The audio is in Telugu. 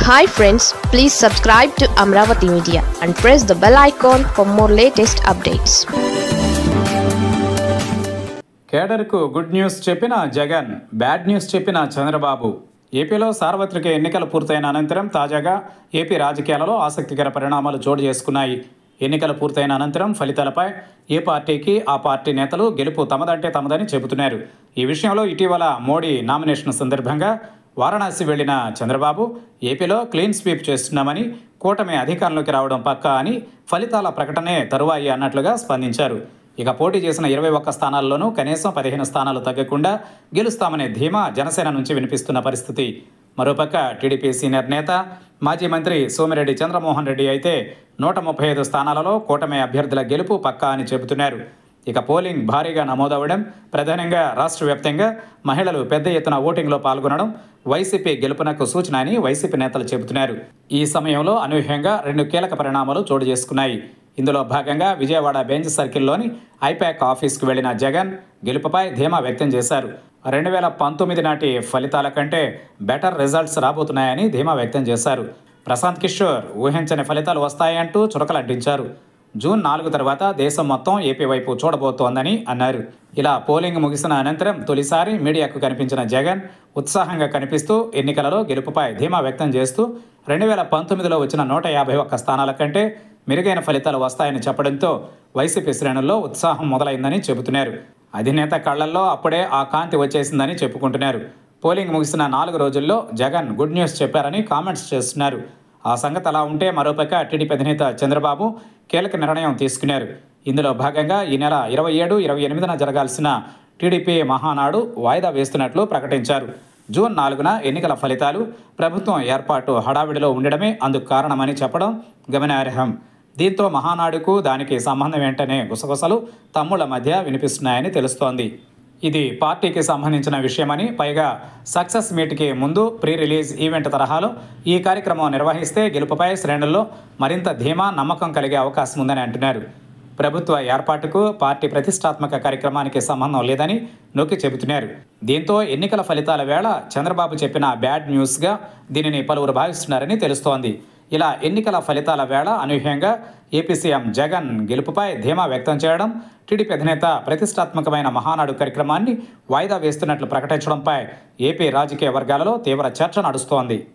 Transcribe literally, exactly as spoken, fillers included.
Hi friends, please subscribe to Amravati Media and press the bell icon for more latest updates. కేడర్కు గుడ్ న్యూస్ చెప్పిన జగన్, బ్యాడ్ న్యూస్ చెప్పిన చంద్రబాబు. ఏపీలో సార్వత్రిక ఎన్నికలు పూర్తయిన అనంతరం తాజాగా ఏపీ రాజకీయాలలో ఆసక్తికర పరిణామాలు చోటు చేసుకున్నాయి. ఎన్నికలు పూర్తయిన అనంతరం ఫలితాలపై ఏ పార్టీకి ఆ పార్టీ నేతలు గెలుపు తమదంటే తమదని చెబుతున్నారు. ఈ విషయంలో ఇటీవల మోడీ నామినేషన్ సందర్భంగా వారణాసి వెళ్లిన చంద్రబాబు ఏపీలో క్లీన్ స్వీప్ చేస్తున్నామని, కూటమి అధికారంలోకి రావడం పక్కా అని ఫలితాల ప్రకటనే తరువాయి అన్నట్లుగా స్పందించారు. ఇక పోటీ చేసిన ఇరవై ఒక్క స్థానాల్లోనూ కనీసం పదిహేను స్థానాలు తగ్గకుండా గెలుస్తామనే ధీమా జనసేన నుంచి వినిపిస్తున్న పరిస్థితి. మరోపక్క టీడీపీ సీనియర్ నేత మాజీ మంత్రి సోమిరెడ్డి చంద్రమోహన్ రెడ్డి అయితే నూట ముప్పై ఐదు స్థానాలలో కూటమి అభ్యర్థుల గెలుపు పక్కా అని చెబుతున్నారు. ఇక పోలింగ్ భారీగా నమోదవడం, ప్రధానంగా రాష్ట్ర వ్యాప్తంగా మహిళలు పెద్ద ఎత్తున ఓటింగ్లో పాల్గొనడం వైసీపీ గెలుపునకు సూచన అని వైసీపీ నేతలు చెబుతున్నారు. ఈ సమయంలో అనూహ్యంగా రెండు కీలక పరిణామాలు చోటు చేసుకున్నాయి. ఇందులో భాగంగా విజయవాడ బెంచ్ సర్కిల్లోని ఐపాక్ ఆఫీస్కు వెళ్లిన జగన్ గెలుపుపై ధీమా వ్యక్తం చేశారు. రెండు వేల పంతొమ్మిది నాటి ఫలితాల కంటే బెటర్ రిజల్ట్స్ రాబోతున్నాయని ధీమా వ్యక్తం చేశారు. ప్రశాంత్ కిషోర్ ఊహించని ఫలితాలు వస్తాయంటూ చురకలంటించారు. జూన్ నాలుగు తర్వాత దేశం మొత్తం ఏపీ వైపు చూడబోతోందని అన్నారు. ఇలా పోలింగ్ ముగిసిన అనంతరం తొలిసారి మీడియాకు కనిపించిన జగన్ ఉత్సాహంగా కనిపిస్తూ ఎన్నికలలో గెలుపుపై ధీమా వ్యక్తం చేస్తూ రెండు వేల పంతొమ్మిదిలో వచ్చిన నూట యాభై ఒక్క స్థానాల కంటే మెరుగైన ఫలితాలు వస్తాయని చెప్పడంతో వైసీపీ శ్రేణుల్లో ఉత్సాహం మొదలైందని చెబుతున్నారు. అధినేత కళ్లల్లో అప్పుడే ఆ కాంతి వచ్చేసిందని చెప్పుకుంటున్నారు. పోలింగ్ ముగిసిన నాలుగు రోజుల్లో జగన్ గుడ్ న్యూస్ చెప్పారని కామెంట్స్ చేస్తున్నారు. ఆ సంగతి అలా ఉంటే మరోపక్క టీడీపీ అధినేత చంద్రబాబు కీలక నిర్ణయం తీసుకున్నారు. ఇందులో భాగంగా ఈ నెల ఇరవై ఏడు ఇరవై ఎనిమిదిన జరగాల్సిన టీడీపీ మహానాడు వాయిదా వేస్తున్నట్లు ప్రకటించారు. జూన్ నాలుగున ఎన్నికల ఫలితాలు, ప్రభుత్వం ఏర్పాటు హడావిడిలో ఉండడమే అందుకు కారణమని చెప్పడం గమనార్హం. దీంతో మహానాడుకు దానికి సంబంధం ఏంటనే గుసగుసలు తమ్ముళ్ల మధ్య వినిపిస్తున్నాయని తెలుస్తోంది. ఇది పార్టీకి సంబంధించిన విషయమని, పైగా సక్సెస్ మీట్కి ముందు ప్రీ రిలీజ్ ఈవెంట్ తరహాలో ఈ కార్యక్రమం నిర్వహిస్తే గెలుపుపై శ్రేణుల్లో మరింత ధీమా, నమ్మకం కలిగే అవకాశం ఉందని అంటున్నారు. ప్రభుత్వ ఏర్పాటుకు పార్టీ ప్రతిష్టాత్మక కార్యక్రమానికి సంబంధం లేదని నొక్కి చెబుతున్నారు. దీంతో ఎన్నికల ఫలితాల వేళ చంద్రబాబు చెప్పిన బ్యాడ్ న్యూస్గా దీనిని పలువురు భావిస్తున్నారని తెలుస్తోంది. ఇలా ఎన్నికల ఫలితాల వేళ అనూహ్యంగా ఏపీ సీఎం జగన్ గెలుపుపై ధీమా వ్యక్తం చేయడం, టీడీపీ అధినేత ప్రతిష్టాత్మకమైన మహానాడు కార్యక్రమాన్ని వాయిదా వేస్తున్నట్లు ప్రకటించడంపై ఏపీ రాజకీయ వర్గాలలో తీవ్ర చర్చ నడుస్తోంది.